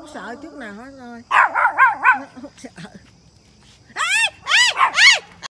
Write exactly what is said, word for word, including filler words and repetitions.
sợ chút nào hết rồi. Nó không sợ.